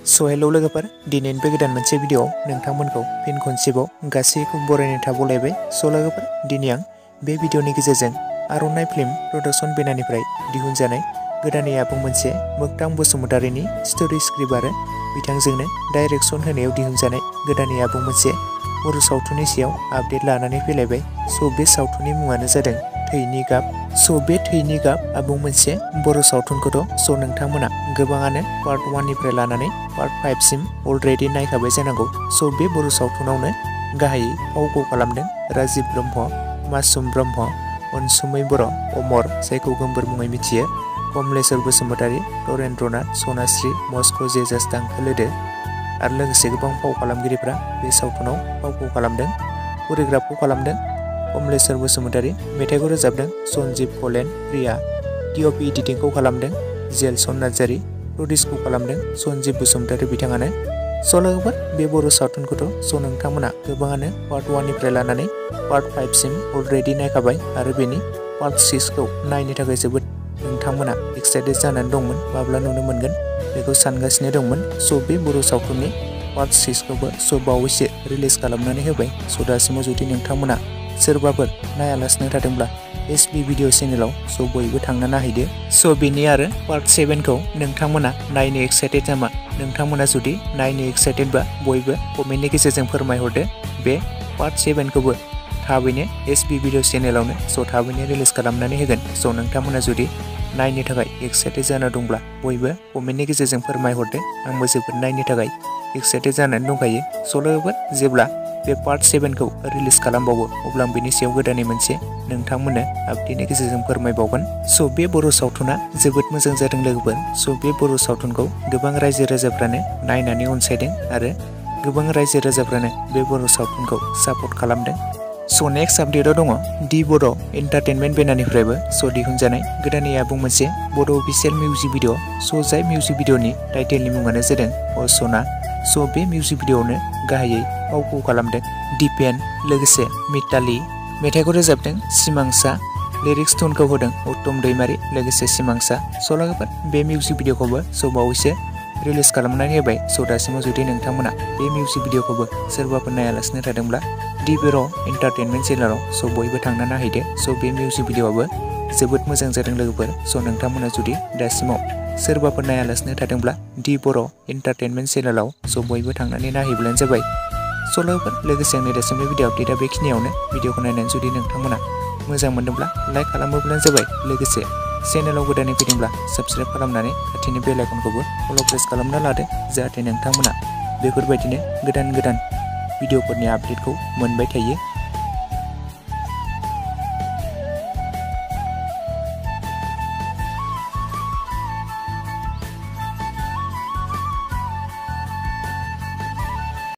Hello लोगोफोर दिनैनि बे गोदान मोनसे भिडिअ नोंथांमोनखौ फिन खनसेबाव गासैखौबो बरायनाय थाबावलायबाय। लोगोफोर दिनै आं बे भिडिअनि गेजेरजों आर'नाइ फिल्म प्रडाक्शन बेनारनिफ्राय दिहुनजानाय गोदानै आबुं मोनसे मोगथां बसुमतारीनि स्टोरी स्क्रिप्ट आरो बिथांजोंनो डाइरेक्शन होनायाव दिहुनजानाय गोदानै आबुं मोनसे बर' सावथुननि सायाव आपडेट लानानै फैलायबाय। बे सावथुननि मुङानो जादों थैनि गाब। बे थैनि गाब आबुं मोनसे बर' सावथुनखौथ' नोंथांमोना गोबाङानो पार्ट 1 निफ्राय लानानै पार्ट 5 सिम अलरेडि नायखाबाय जानांगौ। बे बर' सावथुनावनो गाहायै फावखौ खालामदों राजिब ब्रह्म, मासुम ब्रह्म, अनसुमै बर', अमर जायखौ गोमबोर मुङै मिथियो, कमलेश्वर बसुमतारी, धरेन्द्रनाथ, सनाश्री, मस्क' जेजास दांखोलोदो आरो लोगोसे गोबां फाव खालामगिरिफ्रा बे सावथुनाव फावखौ खालामदों। करिय'ग्राफखौ खालामदों कमलेश्वर बसुमतारी, मेथाइखौ रोजाबदों सन्जीब कलेन प्रिया, डिअपि एडिटिंखौ खालामदों जेलसन नार्जारी, प्रडिउसखौ खालामदों सन्जीब बसुमतारी बिथाङानो। लोगोफोर बे बर' सावथुनखौथ' नोंथांमोना गोबाङानो पार्ट 1 निफ्राय लानानै पार्ट 5 सिम अलरेडि नायखाबाय आरो बेनि पार्ट 6 खौ नायनो थाखाय जोबोद नोंथांमोना एक्साइटेड जानानै दंमोन, माब्ला नुनो मोनगोन बेखौ सानगासिनो दंमोन। बे बर' सावथुननि पार्ट 6 खौबो बावैसो रिलिज खालामनानै होबाय। दासिमाव जुदि नोंथांमोना सोरबाफोर नायालासिनो थादोंब्ला एसबि भिडिअ चेनेलाव बयबो थांना नायहैदो। बेनि आरो पार्ट 7 खौ नोंथांमोना नायनो एक्साइटेड नामा? नोंथांमोना जुदि नायनो एक्साइटेडबा बयबो कमेन्टनि गेजेरजों फोरमायहरदो। बे पार्ट 7 खौबो थाबैनो एसबि भिडिअ चेनेलावनो थाबैनो रिलिज खालामनानै होगोन। नोंथांमोना जुदि नायनो थाखाय एक्साइटेड जाना दंब्ला बयबो कमेन्टनि गेजेरजों फोरमायहरदो। आंबो जोबोद नायनो थाखाय एक्साइटेड जानानै दंखायो। लोगोफोर जेब्ला बे पार्ट 7 खौ रिलिज खालामबावो अब्ला आं बेनि सायाव गोदानै मोनसे नोंथांमोननो आपडेटनि गेजेरजों फोरमायबावगोन। बे बर' सावथुना जोबोद मोजां जादों लोगोफोर। बे बर' सावथुनखौ गोबां रायजो राजाफ्रानो नायनानै अनसायदों आरो गोबां रायजो राजाफ्रानो बे बर' सावथुनखौ सापर्ट खालामदों। नेक्स्ट आपडेटआव दङ दि बड' एन्टारटेनमेन्ट बेनारनिफ्रायबो दिहुनजानाय गोदानै आबुं मोनसे बड' अफिसियेल मिउजिक भिडिअ। जाय मिउजिक भिडिअनि टाइटेलनि मुङानो जादों असना। बे मिउजिक भिडिअआवनो गाहायै फावखौ खालामदों दिपेन लोगोसे मिताली, मेथाइखौ रोजाबदों सिमांसा, लिरिक्स टुनखौ होदों उत्तम दैमारी लोगोसे सिमांसा। लोगोफोर बे मिउजिक भिडिअखौबो बावैसो रिलिज खालामनानै होबाय। दासिमाव जुदि नोंथांमोना बे मिउजिक भिडिअखौबो सोरबाफोर नायालासिनो थादोंब्ला दि बड' एन्टारटेनमेन्ट चेनेलाव बयबो थांना नायहैदो। बे मिउजिक भिडिअआबो जोबोद मोजां जादों लोगोफोर। नोंथांमोना जुदि दासिमाव सोरबाफोर नायालासिनो थादोंब्ला दि बड' एन्टारटेनमेन्ट चेनेलाव बयबो थांनानै नायहैब्लानो जाबाय। लोगोफोर लोगोसे आंनि दासिमनि भिडिअ आपडेटआ बेखिनियावनो। भिडिअखौ नायनानै जुदि नोंथांमोना मोजां मोनदोंब्ला लाइक खालामोब्लानो जाबाय। लोगोसे चेनेलाव गोदानै फैदोंब्ला साबस्क्राइब खालामनानै खाथिनि बेल आइकनखौबो अल प्रेस खालामना लादो, जाहाथे नोंथांमोना बेफोरबायदिनो गोदान भिडिअफोरनि आपडेटखौ मोनबाय थायो।